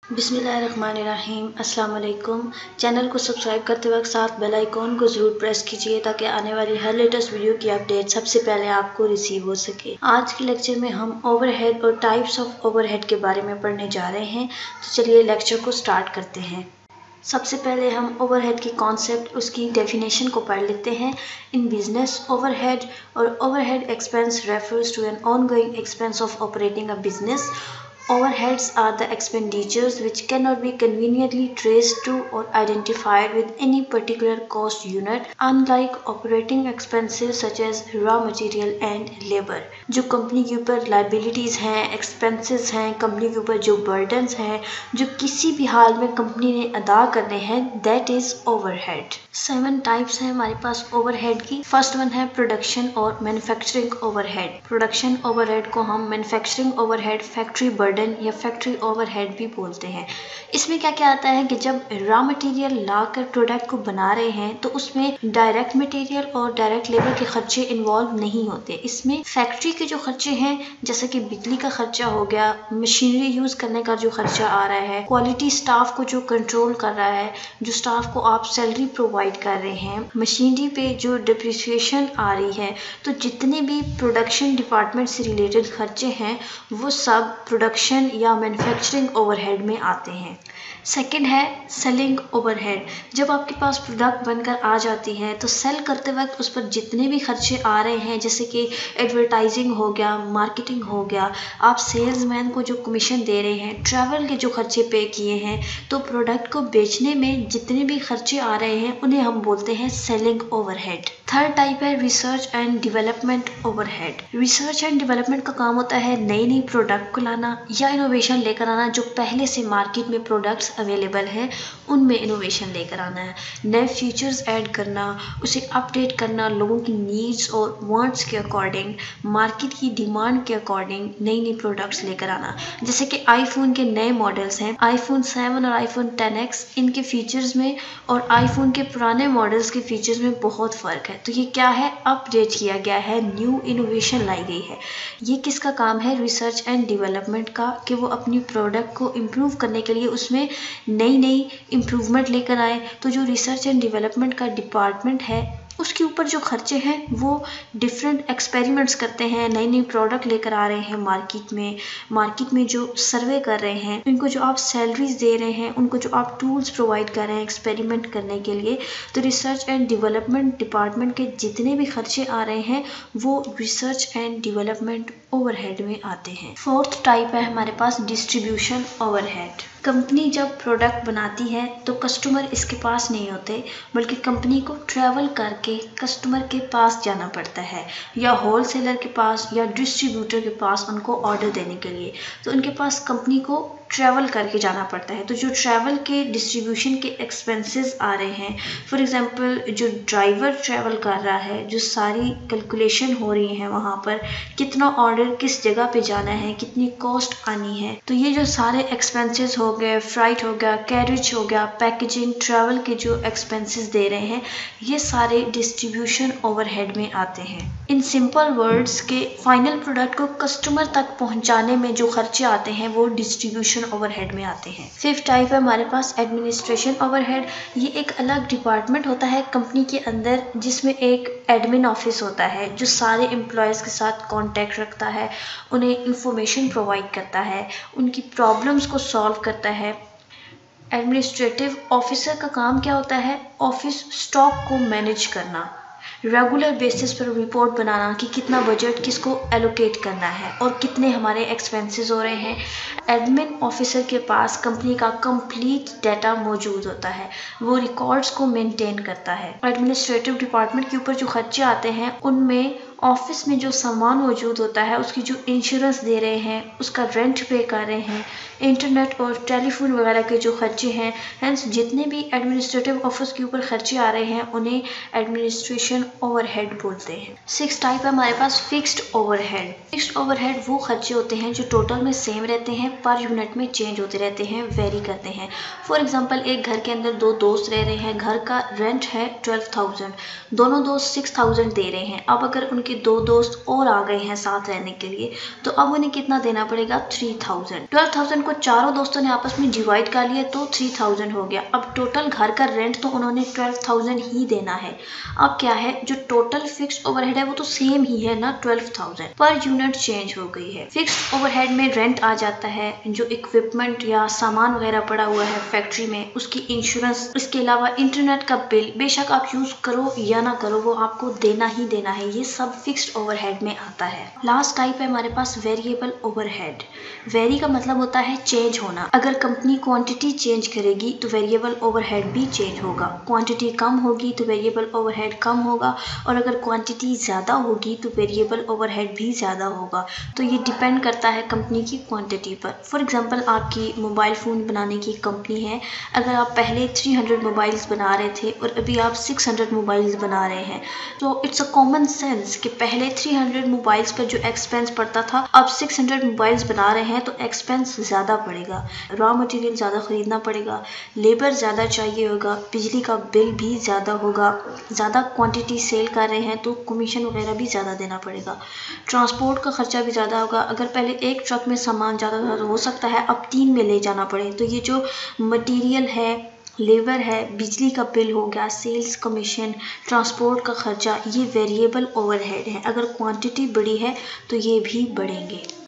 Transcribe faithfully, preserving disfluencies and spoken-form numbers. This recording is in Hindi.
बिस्मिल्लाहिर्रहमानिर्रहीम। अस्सलाम वालेकुम। चैनल को सब्सक्राइब करते वक्त साथ बेल आइकॉन को ज़रूर प्रेस कीजिए ताकि आने वाली हर लेटेस्ट वीडियो की अपडेट सबसे पहले आपको रिसीव हो सके। आज के लेक्चर में हम ओवरहेड और टाइप्स ऑफ ओवरहेड के बारे में पढ़ने जा रहे हैं, तो चलिए लेक्चर को स्टार्ट करते हैं। सबसे पहले हम ओवरहेड की कॉन्सेप्ट, उसकी डेफिनेशन को पढ़ लेते हैं। इन बिजनेस, ओवरहेड और overhead expense refers to an ongoing expense of operating a business. Overheads are the expenditures which cannot be conveniently traced to or identified with any particular cost unit, unlike operating expenses such as raw material and labor. जो कंपनी के ऊपर liabilities हैं, expenses हैं, कंपनी के ऊपर जो burdens हैं, जो किसी भी हाल में कंपनी ने अदा करने हैं, that is overhead. Seven types हैं हमारे पास ओवरहेड की। फर्स्ट वन है प्रोडक्शन और मैन्युफैक्चरिंग ओवरहेड। प्रोडक्शन ओवरहेड को हम मैन्युफैक्चरिंग ओवरहेड, फैक्ट्री बर्डन या फैक्ट्री ओवरहेड भी बोलते हैं। इसमें क्या क्या आता है कि जब रॉ मटेरियल लाकर प्रोडक्ट को बना रहे हैं तो उसमें डायरेक्ट मटेरियल और डायरेक्ट लेबर के खर्चे इन्वॉल्व नहीं होते। इसमें फैक्ट्री के जो खर्चे हैं, जैसे कि बिजली का खर्चा हो गया, मशीनरी यूज करने का जो खर्चा आ रहा है, क्वालिटी स्टाफ को जो कंट्रोल कर रहा है, जो स्टाफ को आप सैलरी प्रोवाइड कर रहे हैं, मशीनरी पे जो डिप्रिसिएशन आ रही है, तो जितने भी प्रोडक्शन डिपार्टमेंट से रिलेटेड खर्चे हैं वो सब प्रोडक्शन या मैन्युफैक्चरिंग ओवरहेड में आते हैं। सेकंड है सेलिंग ओवरहेड। जब आपके पास प्रोडक्ट बनकर आ जाती है तो सेल करते वक्त उस पर जितने भी खर्चे आ रहे हैं, जैसे कि एडवर्टाइजिंग हो गया, मार्केटिंग हो गया, आप सेल्समैन को जो कमीशन दे रहे हैं, ट्रैवल के जो खर्चे पे किए हैं, तो प्रोडक्ट को बेचने में जितने भी खर्चे आ रहे हैं उन्हें हम बोलते हैं सेलिंग ओवरहेड। थर्ड टाइप है research and development overhead. Research and development का काम होता है नई नई प्रोडक्ट को लाना या इनोवेशन लेकर आना, जो पहले से मार्केट में प्रोडक्ट्स अवेलेबल है उनमें इनोवेशन लेकर आना है, नए फीचर्स ऐड करना, उसे अपडेट करना, लोगों की नीड्स और वांट्स के अकॉर्डिंग, मार्केट की डिमांड के अकॉर्डिंग नई नई प्रोडक्ट्स लेकर आना। जैसे कि आईफोन के नए मॉडल्स हैं, आईफोन सेवन और आईफोन टेन एक्स, इनके फीचर्स में और आईफोन के पुराने मॉडल्स के फीचर्स में बहुत फ़र्क है। तो ये क्या है, अपडेट किया गया है, न्यू इनोवेशन लाई गई है। ये किसका काम है, रिसर्च एंड डेवलपमेंट का, कि वो अपनी प्रोडक्ट को इम्प्रूव करने के लिए उसमें नई नई इम्प्रूवमेंट लेकर आए। तो जो रिसर्च एंड डेवलपमेंट का डिपार्टमेंट है उसके ऊपर जो खर्चे हैं वो डिफरेंट एक्सपेरिमेंट्स करते हैं, नई नई प्रोडक्ट लेकर आ रहे हैं मार्केट में, मार्केट में जो सर्वे कर रहे हैं, उनको जो आप सैलरीज दे रहे हैं, उनको जो आप टूल्स प्रोवाइड कर रहे हैं एक्सपेरिमेंट करने के लिए, तो रिसर्च एंड डेवलपमेंट डिपार्टमेंट के जितने भी खर्चे आ रहे हैं वो रिसर्च एंड डेवलपमेंट ओवरहेड में आते हैं। फोर्थ टाइप है हमारे पास डिस्ट्रीब्यूशन ओवरहेड। कंपनी जब प्रोडक्ट बनाती है तो कस्टमर इसके पास नहीं होते, बल्कि कंपनी को ट्रैवल करके कस्टमर के पास जाना पड़ता है, या होलसेलर के पास या डिस्ट्रीब्यूटर के पास उनको ऑर्डर देने के लिए। तो उनके पास कंपनी को ट्रैवल करके जाना पड़ता है। तो जो ट्रैवल के डिस्ट्रीब्यूशन के एक्सपेंसेस आ रहे हैं, फॉर एग्जांपल जो ड्राइवर ट्रैवल कर रहा है, जो सारी कैलकुलेशन हो रही है वहाँ पर, कितना ऑर्डर किस जगह पे जाना है, कितनी कॉस्ट आनी है, तो ये जो सारे एक्सपेंसेस हो गए, फ्राइट हो गया, कैरेज हो गया, पैकेजिंग, ट्रैवल के जो एक्सपेंसेस दे रहे हैं, ये सारे डिस्ट्रीब्यूशन ओवरहेड में आते हैं। इन सिंपल वर्ड्स के फाइनल प्रोडक्ट को कस्टमर तक पहुँचाने में जो खर्चे आते हैं वो डिस्ट्रीब्यूशन ओवरहेड में आते हैं। फिफ्थ टाइप है हमारे पास एडमिनिस्ट्रेशन ओवरहेड। ये एक अलग डिपार्टमेंट होता है कंपनी के अंदर, जिसमें एक एडमिन ऑफिस होता है जो सारे एम्प्लॉयज़ के साथ कांटेक्ट रखता है, उन्हें इंफॉर्मेशन प्रोवाइड करता है, उनकी प्रॉब्लम्स को सॉल्व करता है। एडमिनिस्ट्रेटिव ऑफिसर का काम क्या होता है, ऑफिस स्टॉक को मैनेज करना, रेगुलर बेसिस पर रिपोर्ट बनाना कि कितना बजट किसको एलोकेट करना है और कितने हमारे एक्सपेंसेस हो रहे हैं। एडमिन ऑफिसर के पास कंपनी का कंप्लीट डाटा मौजूद होता है, वो रिकॉर्ड्स को मेंटेन करता है। एडमिनिस्ट्रेटिव डिपार्टमेंट के ऊपर जो खर्चे आते हैं उनमें ऑफिस में जो सामान मौजूद होता है उसकी जो इंश्योरेंस दे रहे हैं, उसका रेंट पे कर रहे हैं, इंटरनेट और टेलीफोन वगैरह के जो खर्चे हैं, हेंस जितने भी एडमिनिस्ट्रेटिव ऑफिस के ऊपर खर्चे आ रहे हैं उन्हें एडमिनिस्ट्रेशन ओवरहेड बोलते हैं। सिक्स टाइप है हमारे पास फिक्स्ड ओवरहेड। फिक्स्ड ओवरहेड वो खर्चे होते हैं जो टोटल में सेम रहते हैं, पर यूनिट में चेंज होते रहते हैं, वेरी करते हैं। फॉर एग्जांपल एक घर के अंदर दो दोस्त रह रहे हैं, घर का रेंट है ट्वेल्व थाउजेंड, दोनों दोस्त सिक्स थाउजेंड दे रहे हैं। अब अगर उनके उनके दो दोस्त और आ गए हैं साथ रहने के लिए, तो अब उन्हें कितना देना पड़ेगा, थ्री थाउजेंड। ट्वेल्व थाउजेंड को चारों दोस्तों ने आपस में डिवाइड कर लिया तो थ्री थाउजेंड हो गया। अब टोटल घर का रेंट तो उन्होंने ट्वेल्व थाउजेंड ही देना है। अब क्या है, जो टोटल फिक्स्ड ओवरहेड है वो तो सेम ही है ना, ट्वेल्व थाउजेंड, पर यूनिट चेंज हो गई है। फिक्स्ड ओवरहेड में रेंट आ जाता है, जो इक्विपमेंट या सामान वगैरह पड़ा हुआ है फैक्ट्री में उसकी इंश्योरेंस, इसके अलावा इंटरनेट का बिल, बेशक आप यूज करो या ना करो वो आपको देना ही देना है, ये सब फिक्स्ड ओवरहेड में आता है। लास्ट टाइप है हमारे पास वेरिएबल ओवरहेड। वेरी का मतलब होता है चेंज होना। अगर कंपनी क्वांटिटी चेंज करेगी तो वेरिएबल ओवरहेड भी चेंज होगा। क्वांटिटी कम होगी तो वेरिएबल ओवरहेड कम होगा, और अगर क्वांटिटी ज़्यादा होगी तो वेरिएबल ओवरहेड भी ज़्यादा होगा। तो ये डिपेंड करता है कंपनी की क्वांटिटी पर। फॉर एग्जांपल, आपकी मोबाइल फ़ोन बनाने की कंपनी है, अगर आप पहले थ्री हंड्रेड मोबाइल्स बना रहे थे और अभी आप सिक्स हंड्रेड मोबाइल्स बना रहे हैं, तो इट्स अ कॉमन सेंस कि पहले थ्री हंड्रेड मोबाइल्स पर जो एक्सपेंस पड़ता था, अब सिक्स हंड्रेड मोबाइल्स बना रहे हैं तो एक्सपेंस ज़्यादा पड़ेगा, रॉ मटेरियल ज़्यादा खरीदना पड़ेगा, लेबर ज़्यादा चाहिए होगा, बिजली का बिल भी ज़्यादा होगा, ज़्यादा क्वांटिटी सेल कर रहे हैं तो कमीशन वगैरह भी ज़्यादा देना पड़ेगा, ट्रांसपोर्ट का खर्चा भी ज़्यादा होगा। अगर पहले एक ट्रक में सामान ज़्यादा था तो हो सकता है अब तीन में ले जाना पड़े, तो ये जो मटीरियल है, लेबर है, बिजली का बिल हो गया, सेल्स कमीशन, ट्रांसपोर्ट का खर्चा, ये वेरिएबल ओवरहेड है। अगर क्वांटिटी बड़ी है तो ये भी बढ़ेंगे।